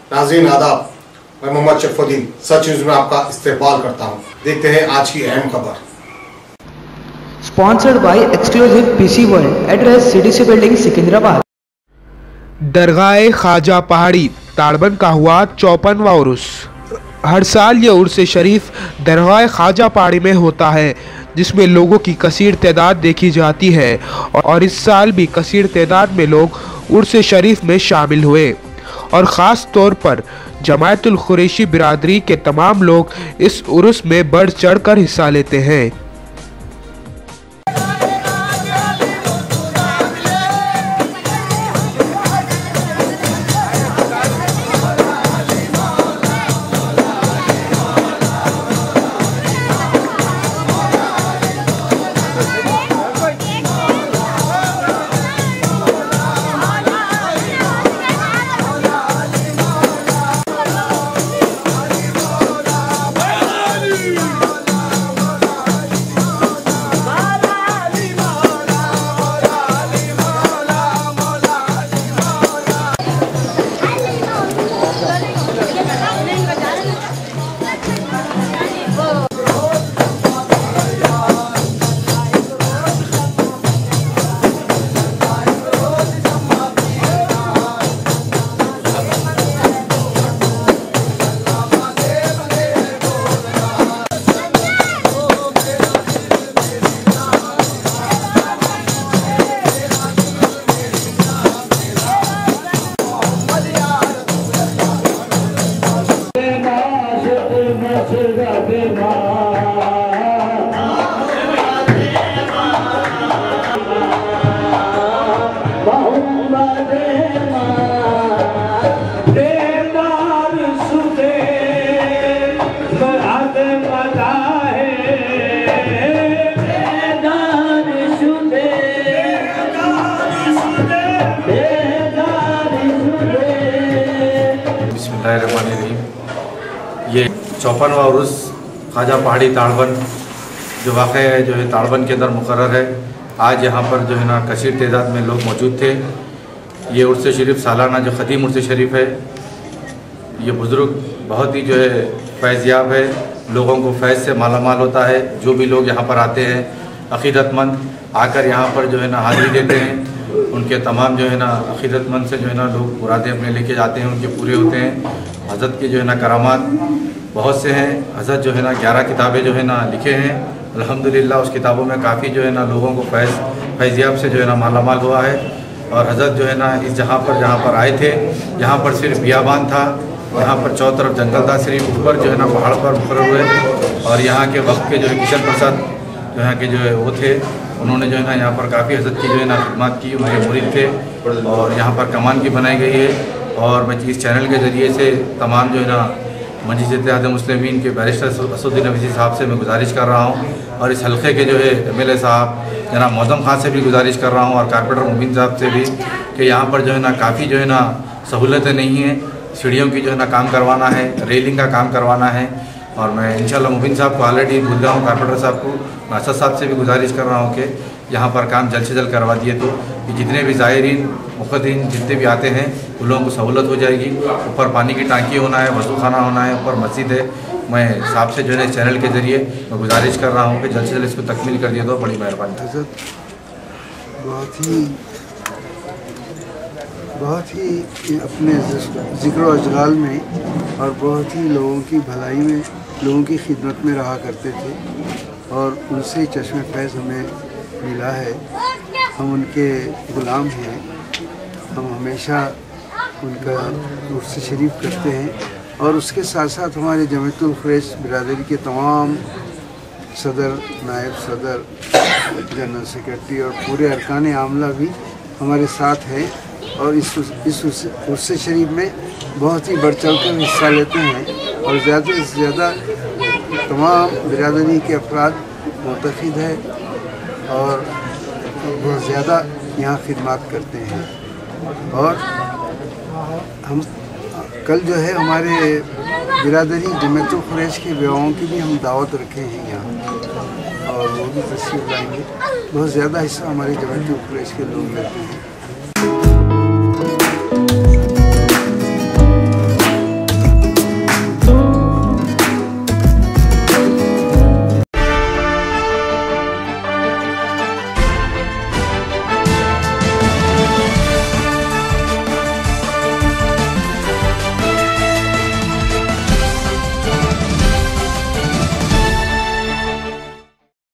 नाज़रीन आदाब, मैं मोहम्मद शरफुद्दीन सच न्यूज़ में आपका इस्तकबाल करता हूँ। देखते हैं आज की अहम खबर। Sponsored by exclusive PC world, address CDC building Secunderabad. Dargah Khwaja Pahadi Tadbund का हुआ 54वां उर्स। हर साल ये उर्स शरीफ दरगाह ख्वाजा पहाड़ी में होता है, जिसमें लोगों की कसीर तादाद देखी जाती है और इस साल भी कसीर तादाद में लोग उर्स शरीफ में शामिल हुए और ख़ास तौर पर जमायतुल कुरैशी बिरादरी के तमाम लोग इस उर्स में बढ़ चढ़ कर हिस्सा लेते हैं। ये 54वां उर्स ख्वाजा पहाड़ी ताड़बंद जो वाक़ है जो है ताड़बंद के अंदर मुकर्रर है। आज यहाँ पर जो है ना कसीर तादाद में लोग मौजूद थे। ये उर्स शरीफ सालाना जो ख़दीम उर्स शरीफ है, ये बुज़ुर्ग बहुत ही जो है फैज़याब है, लोगों को फैज़ से मालामाल होता है। जो भी लोग यहाँ पर आते हैं अक़ीदतमंद आकर यहाँ पर जो है ना हाज़िरी देते हैं, उनके तमाम जो है ना अक़ीदतमंद से जो है ना लोग मुरादें अपने लेके जाते हैं, उनके पूरे होते हैं। हज़रत के जो है ना करामात बहुत से हैं। हज़रत जो है ना 11 किताबें जो है ना लिखे हैं। अल्हम्दुलिल्लाह उस किताबों में काफ़ी जो है ना लोगों को फैज़याब से जो है ना मालामाल हुआ है। और हज़रत जो है ना इस जहाँ पर आए थे, यहाँ पर सिर्फ बियाबान था, यहाँ पर चौथ तरफ जंगल था, सिर्फ ऊपर जो है ना पहाड़ पर मुकर्रर हुए। और यहाँ के वक्त के जो है किशन प्रसाद जो यहाँ के जो है वो थे, उन्होंने जो है ना यहाँ पर काफ़ी हज़रत की जो है ना खिदमत की, उनके मुरीद थे। और यहाँ पर कमान भी बनाई गई है। और मैं इस चैनल के ज़रिए से तमाम जो है ना मजलिस इत्तेहाद मुस्लिमीन के बैरिस्टर असदुद्दीन अवीसी साहब से मैं गुजारिश कर रहा हूँ, और इस हल्के के जो है MLA साहब जनाब मौज़म खान से भी गुजारिश कर रहा हूँ, और कारपोरेटर मुबीन साहब से भी कि यहाँ पर जो है ना काफ़ी जो है ना सहूलतें नहीं हैं। सीढ़ियों की जो है ना काम करवाना है, रेलिंग का काम करवाना है। और मैं इंशाल्लाह मुबीन साहब को ऑलरेडी भूल रहा हूँ, कारपोरेटर साहब को, नासर साहब से भी गुजारिश कर रहा हूँ कि यहाँ पर काम जल्द से जल्द करवा दिए तो कि जितने भी ज़ायरीन मुक़द्दीन जितने भी आते हैं उन लोगों को सहूलत हो जाएगी। ऊपर पानी की टांकी होना है, वज़ू खाना होना है, ऊपर मस्जिद है। मैं साहब से जो है इस चैनल के ज़रिए मैं गुजारिश कर रहा हूँ कि जल्द से जल्द इसको तकमील कर दिया तो बड़ी मेहरबानी। बहुत ही अपने ज़िक्र और अजलाल में और बहुत ही लोगों की भलाई में, लोगों की खिदमत में रहा करते थे, और उनसे चश्मे फैज़ हमें मिला है। हम उनके ग़ुलाम हैं। हम हमेशा उनका उर्स शरीफ करते हैं, और उसके साथ साथ हमारे जमायतुल कुरैशी बिरादरी के तमाम सदर, नायब सदर, जनरल सेक्रेटरी और पूरे अरकान आमला भी हमारे साथ हैं, और इस उर्स शरीफ में बहुत ही बढ़ चढ़ कर हिस्सा लेते हैं। और ज़्यादा से ज़्यादा तमाम बिरादरी के अफराद मुतक़िद है और बहुत ज़्यादा यहाँ खिदमत करते हैं। और हम कल जो है हमारे बिरादरी जमायतुल कुरैशी के बेवाओं की भी हम दावत रखे हैं यहाँ, और वो भी तशरीफ़ लाएंगे। बहुत ज़्यादा हिस्सा हमारे जमायतुल कुरैशी के लोग लेते हैं।